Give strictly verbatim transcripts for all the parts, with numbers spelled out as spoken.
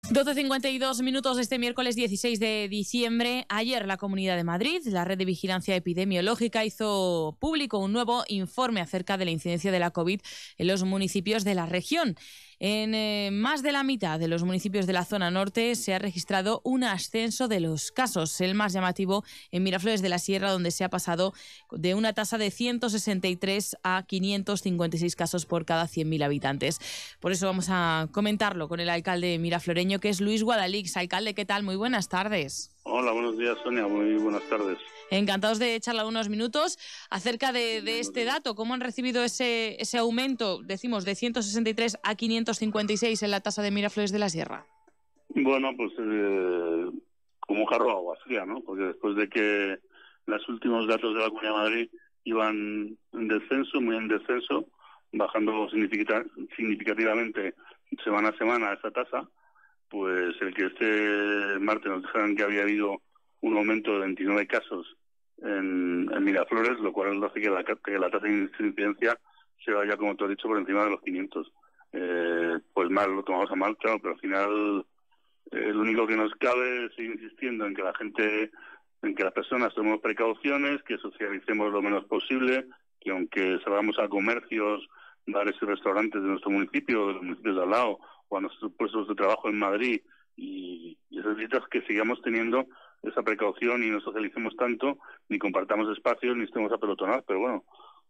doce cincuenta y dos minutos de este miércoles dieciséis de diciembre. Ayer la Comunidad de Madrid, la Red de Vigilancia Epidemiológica, hizo público un nuevo informe acerca de la incidencia de la COVID en los municipios de la región. En eh, más de la mitad de los municipios de la zona norte se ha registrado un ascenso de los casos, el más llamativo en Miraflores de la Sierra, donde se ha pasado de una tasa de ciento sesenta y tres a quinientos cincuenta y seis casos por cada cien mil habitantes. Por eso vamos a comentarlo con el alcalde mirafloreño, que es Luis Guadalix. Alcalde, ¿qué tal? Muy buenas tardes. Hola, buenos días, Sonia. Muy buenas tardes. Encantados de charlar unos minutos acerca de, de este dato. ¿Cómo han recibido ese, ese aumento, decimos, de ciento sesenta y tres a quinientos cincuenta y seis en la tasa de Miraflores de la Sierra? Bueno, pues eh, como un jarro de agua fría, ¿no? Porque después de que los últimos datos de la Comunidad de Madrid iban en descenso, muy en descenso, bajando significativamente semana a semana esa tasa, pues el que este martes nos dijeran que había habido un aumento de veintinueve casos en, en Miraflores, lo cual hace que la, que la tasa de incidencia se vaya, como tú has dicho, por encima de los quinientos. Eh, pues mal, lo tomamos a mal, claro, pero al final eh, lo único que nos cabe es seguir insistiendo en que la gente, en que las personas tomemos precauciones, que socialicemos lo menos posible, que aunque salgamos a comercios, bares y restaurantes de nuestro municipio, de los municipios de al lado, o a nuestros puestos de trabajo en Madrid, y, y esas visitas, que sigamos teniendo esa precaución y no socialicemos tanto, ni compartamos espacios, ni estemos apelotonados. Pero bueno,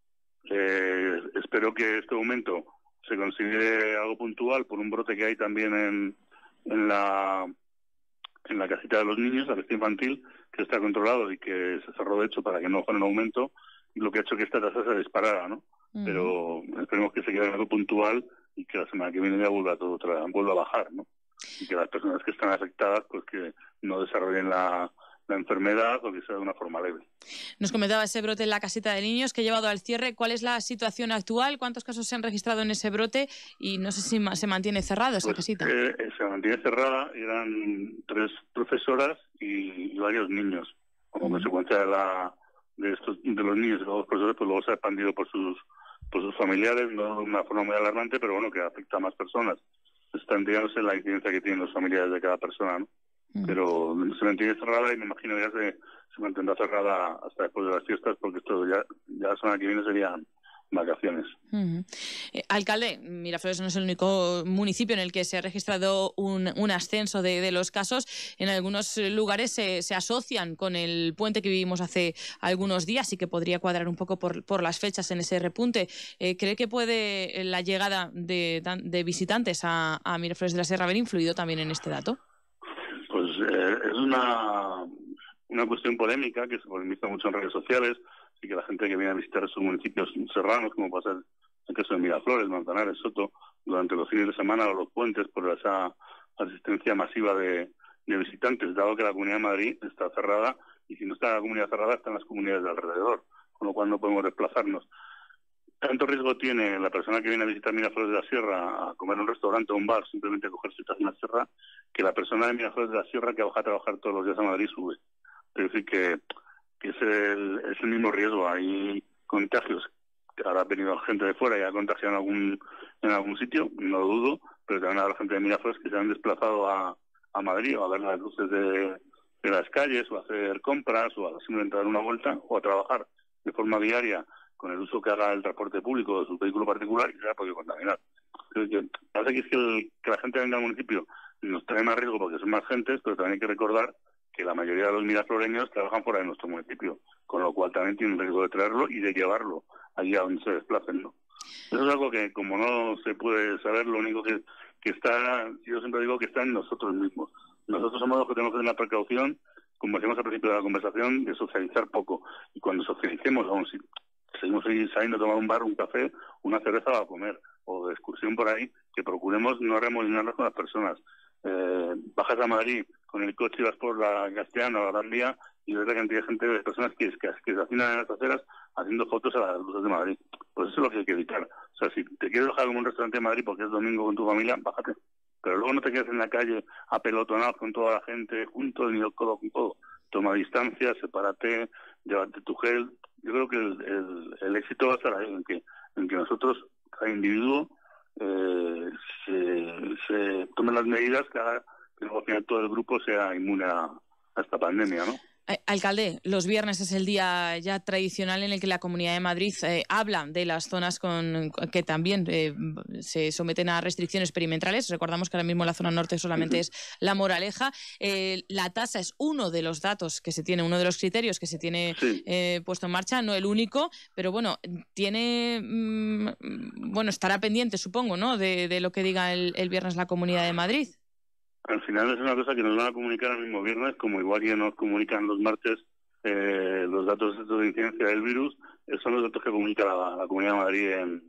eh, espero que este aumento se considere algo puntual por un brote que hay también en, en la en la casita de los niños, la casita infantil, que está controlado y que se cerró de hecho para que no fuera un aumento, y lo que ha hecho que esta tasa se disparara, ¿no? Uh-huh. Pero esperemos que se quede algo puntual y que la semana que viene ya vuelva todo otra, vuelva a bajar, ¿no? Y que las personas que están afectadas pues que no desarrollen la, la enfermedad, o que sea de una forma leve. Nos comentaba ese brote en la casita de niños que ha llevado al cierre. ¿Cuál es la situación actual? ¿Cuántos casos se han registrado en ese brote? Y no sé si se mantiene cerrado esa pues, casita. Eh, se mantiene cerrada. Eran tres profesoras y, y varios niños. Como uh-huh. consecuencia de la de estos de los niños y los profesores, pues luego se ha expandido por sus por sus familiares, no de una forma muy alarmante, pero bueno, que afecta a más personas. Está enterándose la incidencia que tienen los familiares de cada persona, ¿no? Uh-huh. Pero se mantiene cerrada y me imagino ya se, se mantendrá cerrada hasta después de las fiestas, porque esto ya, ya la semana que viene serían vacaciones. Uh-huh. Eh, alcalde, Miraflores no es el único municipio en el que se ha registrado un, un ascenso de, de los casos. En algunos lugares se, se asocian con el puente que vivimos hace algunos días y que podría cuadrar un poco por, por las fechas en ese repunte. Eh, ¿Cree que puede la llegada de, de visitantes a, a Miraflores de la Sierra haber influido también en este dato? Pues eh, es una, una cuestión polémica que se polemiza mucho en redes sociales, y que la gente que viene a visitar sus municipios serranos, como pasa en el caso de Miraflores, Manzanares, Soto, durante los fines de semana o los puentes, por esa asistencia masiva de, de visitantes, dado que la Comunidad de Madrid está cerrada, y si no está la comunidad cerrada, están las comunidades de alrededor, con lo cual no podemos desplazarnos. Tanto riesgo tiene la persona que viene a visitar Miraflores de la Sierra a comer en un restaurante o un bar, simplemente a coger citas en la sierra, que la persona de Miraflores de la Sierra que baja a trabajar todos los días a Madrid sube. Es decir, que que es el, es el mismo riesgo. Hay contagios, que ahora ha venido gente de fuera y ha contagiado en algún en algún sitio, no lo dudo, pero también habrá gente de Miraflores que se han desplazado a, a Madrid o a ver las luces de, de las calles, o a hacer compras, o a simplemente dar una vuelta, o a trabajar de forma diaria con el uso que haga el transporte público de su vehículo particular, y se ha podido contaminar. Creo que parece que es que, el, que la gente venga al municipio nos trae más riesgo porque son más gentes, pero también hay que recordar que la mayoría de los mirafloreños trabajan fuera de nuestro municipio, con lo cual también tienen riesgo de traerlo y de llevarlo allí a donde se desplacen, ¿no? Eso es algo que, como no se puede saber, lo único que, que está, yo siempre digo que está en nosotros mismos. Nosotros somos los que tenemos que tener la precaución, como decíamos al principio de la conversación, de socializar poco. Y cuando socialicemos, aún si seguimos saliendo a tomar un bar, un café, una cerveza o a comer, o de excursión por ahí, que procuremos no remolinarnos con las personas. Eh, bajas a Madrid con el coche y vas por la Castellana o la Gran Vía y ves la cantidad de gente, de personas que, que, que se hacinan en las aceras haciendo fotos a las luces de Madrid. Pues eso es lo que hay que evitar. O sea, si te quieres bajar como un restaurante de Madrid porque es domingo con tu familia, bájate. Pero luego no te quedes en la calle apelotonado con toda la gente juntos, ni el codo con codo. Toma distancia, sepárate, llévate tu gel. Yo creo que el, el, el éxito va a estar ahí, en que, en que nosotros, cada individuo, eh, se, se tomen las medidas que haga que luego al final todo el grupo sea inmune a, a esta pandemia, ¿no? Alcalde, los viernes es el día ya tradicional en el que la Comunidad de Madrid eh, habla de las zonas con, que también eh, se someten a restricciones perimetrales. Recordamos que ahora mismo la zona norte solamente uh-huh. es La Moraleja. Eh, la tasa es uno de los datos que se tiene, uno de los criterios que se tiene sí. eh, puesto en marcha, no el único, pero bueno, tiene, mmm, bueno, estará pendiente, supongo, ¿no?, de, de lo que diga el, el viernes la Comunidad de Madrid. Al final es una cosa que nos van a comunicar el mismo viernes, como igual que nos comunican los martes eh, los datos de incidencia del virus, son los datos que comunica la, la Comunidad de Madrid en,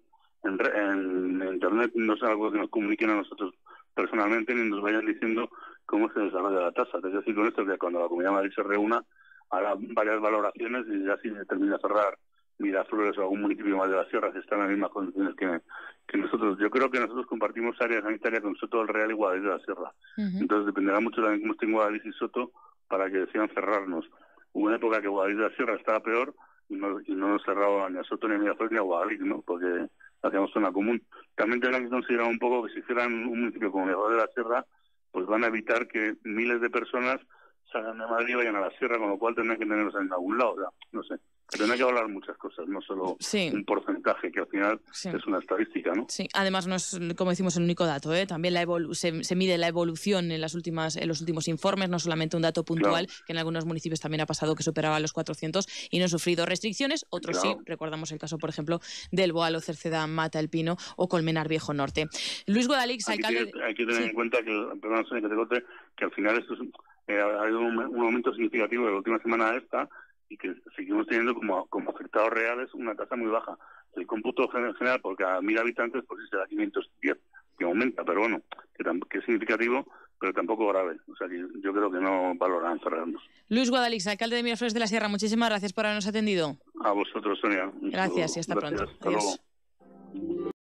en, en Internet. No es algo que nos comuniquen a nosotros personalmente ni nos vayan diciendo cómo se desarrolla la tasa. Es decir, con esto que cuando la Comunidad de Madrid se reúna hará varias valoraciones y ya si termina de cerrar Miraflores o algún municipio más de la Sierra que están en las mismas condiciones que, que nosotros. Yo creo que nosotros compartimos área sanitaria con Soto del Real y Guadalix de la Sierra. Uh-huh. Entonces dependerá mucho también cómo estén Guadalix y Soto para que decidan cerrarnos. Hubo una época que Guadalix de la Sierra estaba peor y no, y no nos cerraba ni a Soto ni a Miraflores ni a Guadalix, ¿no? Porque hacíamos zona común. También tendrán que considerar un poco que si hicieran un municipio como Miraflores de la Sierra, pues van a evitar que miles de personas salgan de Madrid y vayan a la Sierra, con lo cual tendrán que tenerlos en algún lado, o sea, no sé. Tendrá que hablar muchas cosas, no solo sí. un porcentaje, que al final sí. es una estadística, ¿no? Sí, además no es, como decimos, el único dato, ¿eh? También la evolu- se, se mide la evolución en las últimas en los últimos informes, no solamente un dato puntual, claro. que en algunos municipios también ha pasado que superaba los cuatrocientos y no han sufrido restricciones, otros claro. sí, recordamos el caso, por ejemplo, del Boalo, Cerceda, Mata, El Pino o Colmenar Viejo Norte. Luis Guadalix, Aquí alcalde... Tiene, hay que tener sí. en cuenta que, perdón, que, te corte, que al final esto es, eh, ha habido un, un aumento significativo de la última semana esta, y que seguimos teniendo como, como afectados reales una tasa muy baja. El cómputo general, porque a mil habitantes, pues sí será quinientos diez, que aumenta, pero bueno, que, que es significativo, pero tampoco grave. O sea, que yo creo que no valoran cerrarnos. Luis Guadalix, alcalde de Miraflores de la Sierra, muchísimas gracias por habernos atendido. A vosotros, Sonia. Gracias y hasta gracias. pronto. Hasta Adiós. Luego.